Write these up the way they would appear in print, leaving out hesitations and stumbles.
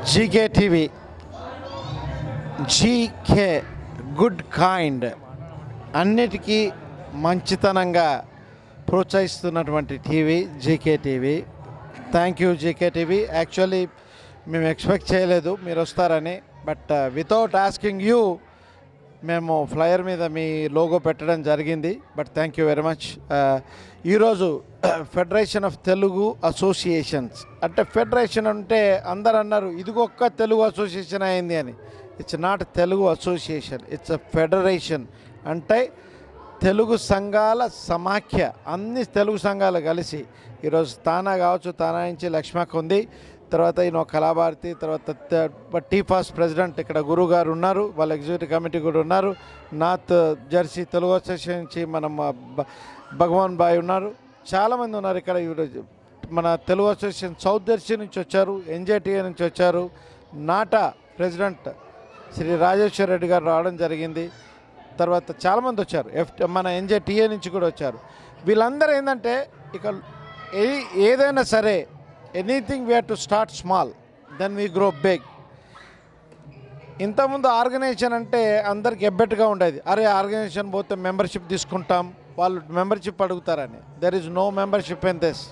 GK TV GK good kind అన్నిటికీ మంచితనంగా ప్రోత్సహిస్తున్నటువంటి TV GK TV. Thank you GK TV. Actually మేము expect చేయలేదు మీరు వస్తారని, బట్ వితౌట్ ఆస్కింగ్ యూ మేము ఫ్లయర్ మీద మీ లోగో పెట్టడం జరిగింది. But thank you very much. ఈరోజు ఫెడరేషన్ ఆఫ్ తెలుగు అసోసియేషన్స్ అంటే ఫెడరేషన్ అంటే అందరు అన్నారు ఇదిగొక్క తెలుగు అసోసియేషన్ అయింది అని. It's not Telugu association, it's a federation. అంటే తెలుగు సంఘాల సమాఖ్య, అన్ని తెలుగు సంఘాలు కలిసి ఈరోజు తానా కావచ్చు, తానా నుంచి లక్ష్మక్క ఉంది, తర్వాత ఈయన కళాభారతి, తర్వాత టీఫాస్ ప్రెసిడెంట్ ఇక్కడ గురువు గారు ఉన్నారు, వాళ్ళ ఎగ్జిక్యూటివ్ కమిటీ కూడా ఉన్నారు. నార్త్ జెర్సీ తెలుగు అసోసియేషన్ నుంచి మనం భగవాన్ బాయ్ ఉన్నారు, చాలామంది ఉన్నారు ఇక్కడ. ఈరోజు మన తెలుగు అసోసియేషన్ సౌత్ జెర్సీ నుంచి వచ్చారు, ఎన్జేటీఏ నుంచి వచ్చారు, నాటా ప్రెసిడెంట్ శ్రీ రాజేశ్వర్ రెడ్డి గారు రావడం జరిగింది. తర్వాత చాలామంది వచ్చారు, మన ఎన్జేటీఏ నుంచి కూడా వచ్చారు. వీళ్ళందరూ ఏంటంటే ఇక ఏదైనా సరే anything we have to start small then we grow big. ఇంతకుముందు ఆర్గనైజేషన్ అంటే అందరికి ఎబ్బెట్టుగా ఉండేది, అరే ఆర్గనైజేషన్ పోతే మెంబర్షిప్ తీసుకుంటాం, వాళ్ళు మెంబర్షిప్ అడుగుతారని. There is no membership in this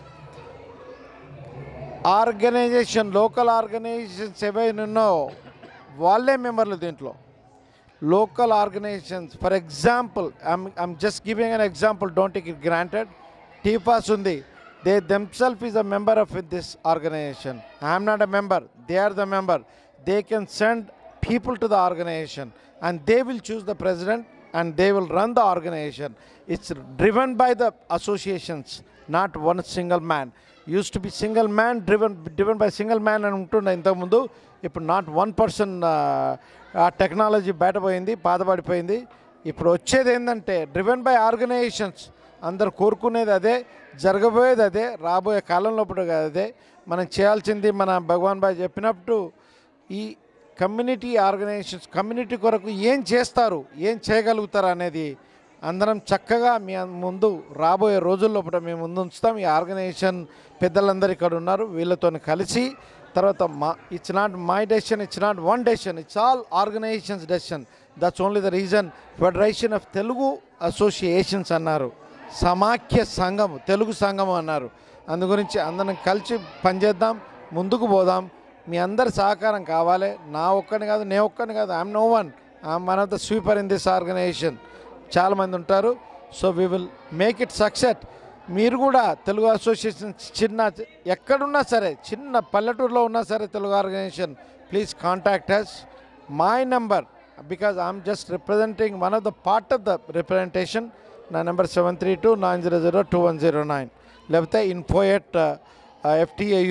organisation. Local organisations ఏవైనా ఉన్నాయో వాళ్ళే మెంబర్లు దీంట్లో. Local organisations, for example I'm just giving an example, don't take it granted. TFAS ఉంది, they themselves is a member of this organization. I am not a member, they are the member. They can send people to the organization and they will choose the president and they will run the organization. It's driven by the associations, not one single man. Used to be single man, driven by single man అని ఉంటుండే ఇంతకుముందు. ఇప్పుడు not one person. ఆ technology బయటపోయింది, పాతపడిపోయింది. ఇప్పుడు వచ్చేది ఏంటంటే డ్రివెన్ బై ఆర్గనైజేషన్స్. అందరు కోరుకునేది అదే, జరగబోయేది అదే, రాబోయే కాలంలో అదే. మనం చేయాల్సింది మన భగవాన్ బాయ్ చెప్పినప్పుడు ఈ కమ్యూనిటీ ఆర్గనైజేషన్స్ కమ్యూనిటీ కొరకు ఏం చేస్తారు, ఏం చేయగలుగుతారు అనేది అందరం చక్కగా మీ ముందు రాబోయే రోజుల్లో మేము ముందు ఉంచుతాం. ఈ ఆర్గనైజేషన్ పెద్దలందరూ ఇక్కడ ఉన్నారు, వీళ్ళతో కలిసి తర్వాత it's not my decision, it's not one decision, it's all organisations decision. That's only the reason federation of Telugu associations అన్నారు, సమాఖ్య సంఘం, తెలుగు సంఘం అన్నారు. అందు గురించి అందరం కలిసి పనిచేద్దాం, ముందుకు పోదాం. మీ అందరి సహకారం కావాలి. నా ఒక్కని కాదు, నే ఒక్కని కాదు, I'm no one, I'm one of the sweeper in this organisation. చాలామంది ఉంటారు. So we will make it success. మీరు కూడా తెలుగు అసోసియేషన్ చిన్న ఎక్కడున్నా సరే, చిన్న పల్లెటూరులో ఉన్నా సరే Telugu organisation, please contact us. My number, because I'm just representing one of the part of the representation. నా నెంబర్ 7329002109, లేకపోతే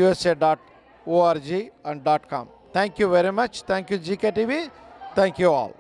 info@ftausa.org and .com. Thank you very much. Thank you GK TV. Thank you all.